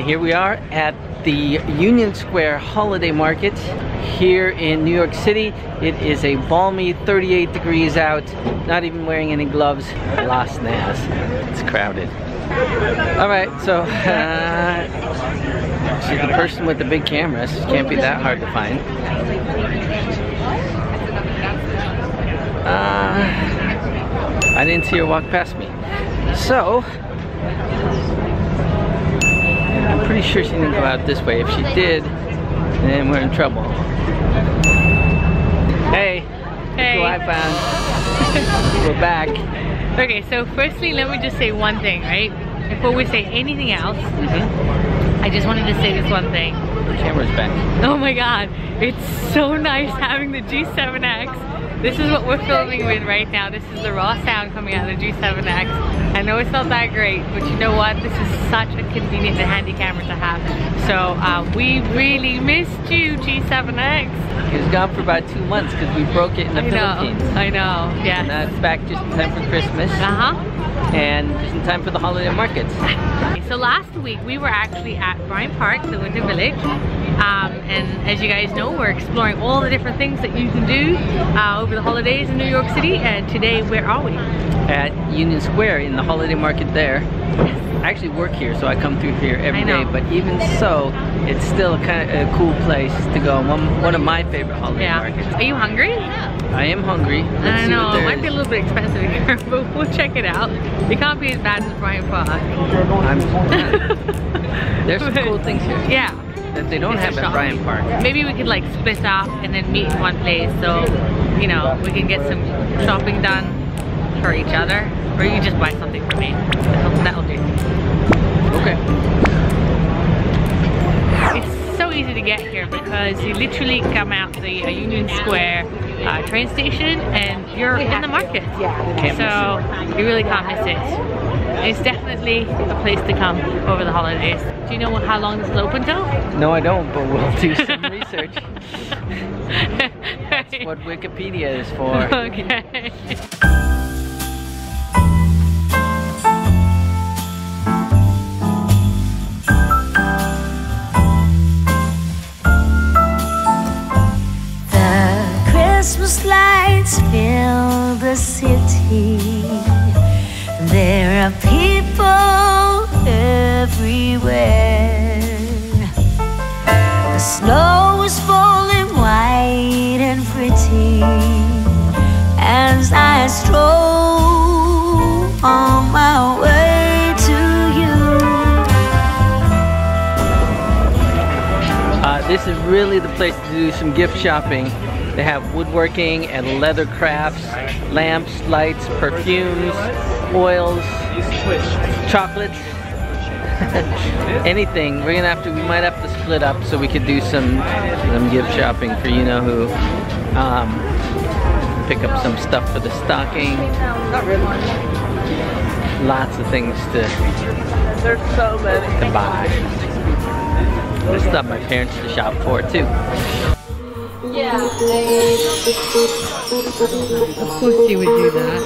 here we are at the Union Square Holiday Market here in New York City. It is a balmy 38 degrees out, not even wearing any gloves. Las Nas. It's crowded. Alright, so she's the person with the big cameras. Can't be that hard to find. I didn't see her walk past me. So, I'm pretty sure she didn't go out this way. If she did, then we're in trouble. Hey, hey. Who I found. We're back. Okay, so firstly, let me just say one thing, right? Before we say anything else, I just wanted to say this one thing. The camera's back. Oh my god, it's so nice having the G7X. This is what we're filming with right now. This is the raw sound coming out of the G7X. I know it's not that great, but you know what? This is such a convenient and handy camera to have. So we really missed you, G7X. It was gone for about 2 months because we broke it in the Philippines. I know, yeah. And now it's back just in time for Christmas. And just in time for the holiday markets. So last week we were actually at Bryant Park, the Winter Village. And as you guys know, we're exploring all the different things that you can do over the holidays in New York City. And today, where are we? At Union Square in the holiday market there. I actually work here, so I come through here every day. But even so, it's still kind of a cool place to go. One of my favorite holiday markets. Are you hungry? I am hungry. I know, it might be a little bit expensive here, but we'll check it out. It can't be as bad as Bryant Park. There's some cool things here. Yeah. That they don't have at Bryant Park. Maybe we could like split off and then meet in one place, so you know we can get some shopping done for each other, or you can just buy something for me. That'll do. Okay. It's so easy to get here because you literally come out the Union Square train station and you're in the market. So you really can't miss it. It's definitely a place to come over the holidays. Do you know how long this is open till? No, I don't, but we'll do some research. That's what Wikipedia is for. Okay. The Christmas lights fill the city. There are people everywhere. The snow is falling white and pretty as I stroll on my way to you. This is really the place to do some gift shopping. They have woodworking and leather crafts, lamps, lights, perfumes, oils, chocolates, anything. We might have to split up so we could do some gift shopping for you know who. Pick up some stuff for the stocking. Lots of things to buy. There's stuff my parents to shop for too. Yeah. Of course you would do that.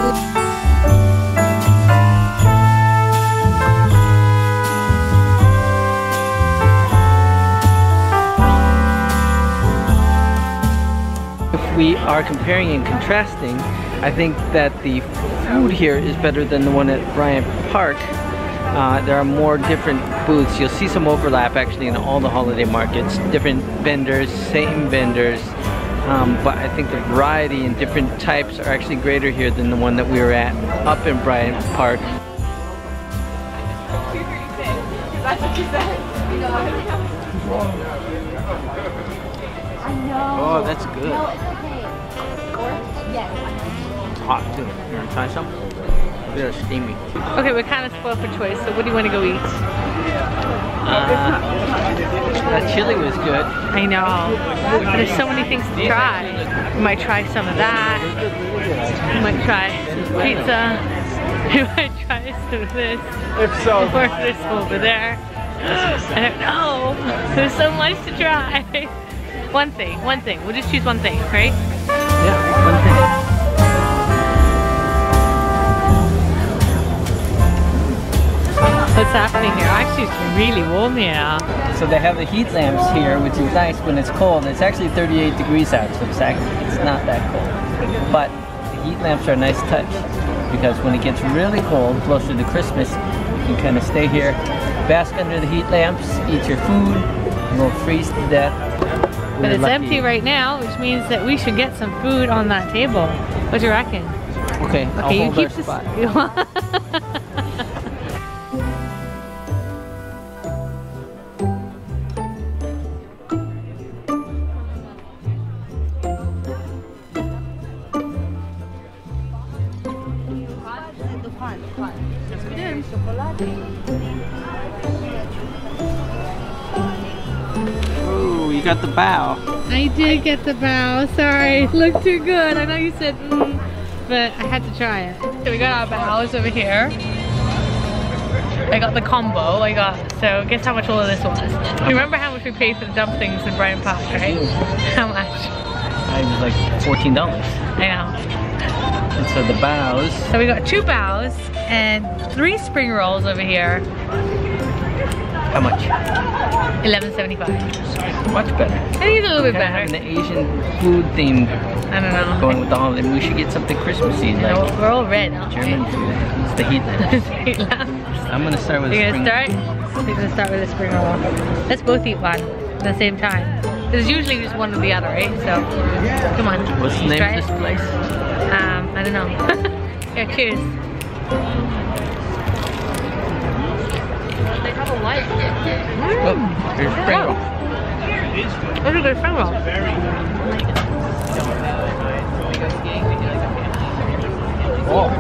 If we are comparing and contrasting, I think that the food here is better than the one at Bryant Park. There are more different booths. You'll see some overlap actually in all the holiday markets. Different vendors, same vendors. But I think the variety and different types are actually greater here than the one that we were at up in Bryant Park. Oh, that's good. It's hot too. You want to try some? They're steamy. Okay, we're kind of spoiled for choice, so what do you want to go eat? That chili was good. I know. There's so many things to try. We might try some of that. We might try some pizza. We might try some of this. If so. Or this over there. I don't know. There's so much to try. One thing. We'll just choose one thing, right? Yeah, one thing. What's happening here? Actually, it's really warm here. So they have the heat lamps here, which is nice when it's cold. It's actually 38 degrees out, so it's not that cold. But the heat lamps are a nice touch because when it gets really cold, closer to Christmas, you can kind of stay here, bask under the heat lamps, eat your food, you won't freeze to death. But it's empty right now, which means that we should get some food on that table. What do you reckon? Okay, I'll you hold keep our this. spot. Ooh, you got the bow. I did get the bow. Sorry, it looked too good. I know you said but I had to try it. So we got our bows over here. I got the combo. So guess how much all of this was? Remember how much we paid for the dumplings in Bryant Park, right? How much? It was like $14. I know. And so the bows. So we got 2 bows and 3 spring rolls over here. How much? $11.75. Much better. I think it's a little bit better. Having the Asian food theme I don't know. going with the holiday. We should get something Christmassy like We're all red, aren't we? German food. It's the heat lamps. I'm gonna start with a You're spring. gonna start with a spring roll. Let's both eat one at the same time. There's usually just one or the other, right? So, come on. What's the name of this place? I don't know. Here, cheers. Oh, here's spring roll. That's a good spring roll. Oh.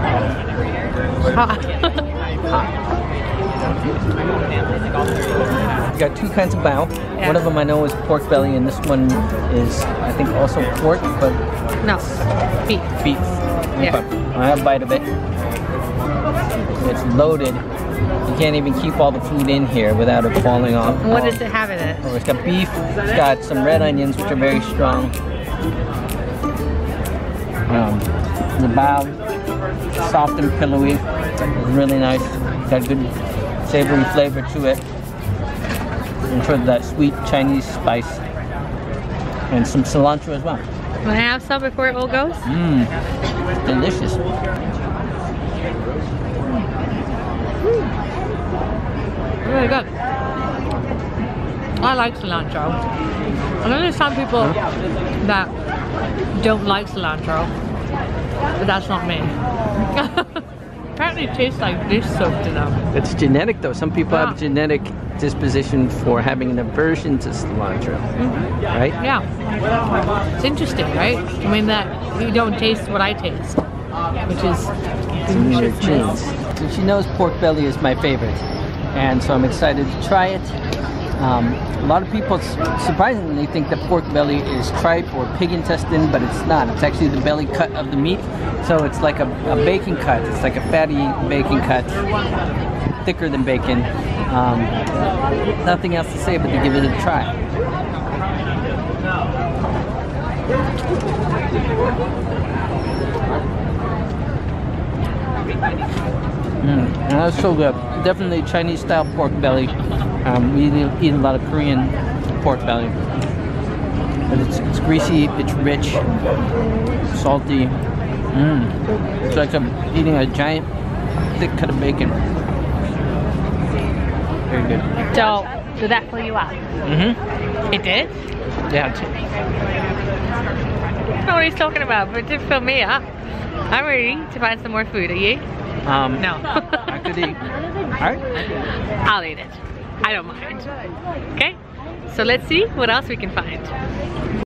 You got 2 kinds of bao. Yeah. One of them I know is pork belly, and this one is, I think, also pork, but No, beef. beef. Yeah. Okay. I have a bite of it. It's loaded. You can't even keep all the food in here without it falling off. And what does it have in it? Oh, it's got beef. It's got some red onions, which are very strong. The bao, soft and pillowy, really nice. Got good savory flavor to it. And sort of that sweet Chinese spice. And some cilantro as well. Can I have some before it all goes? Mmm, delicious. Really good. I like cilantro. I know there's some people that don't like cilantro, but that's not me. Apparently it tastes like dish soap to them. It's genetic though. Some people have a genetic disposition for having an aversion to cilantro, right? Yeah. It's interesting, right? I mean that you don't taste what I taste, which is In your genes. And she knows pork belly is my favorite, and so I'm excited to try it. A lot of people surprisingly think that pork belly is tripe or pig intestine, but it's not. It's actually the belly cut of the meat. So it's like a bacon cut. It's like a fatty bacon cut, thicker than bacon. Nothing else to say but to give it a try. That's so good. Definitely Chinese style pork belly. We eat a lot of Korean pork belly. But it's greasy, it's rich, salty. It's like I'm eating a giant thick cut of bacon. Very good. So, did that fill you up? Mm-hmm. It did? Yeah. I don't know what he's talking about, but it did fill me up. I'm ready to find some more food. Are you? No. I could eat. Alright. I'll eat it. I don't mind. Okay? So let's see what else we can find.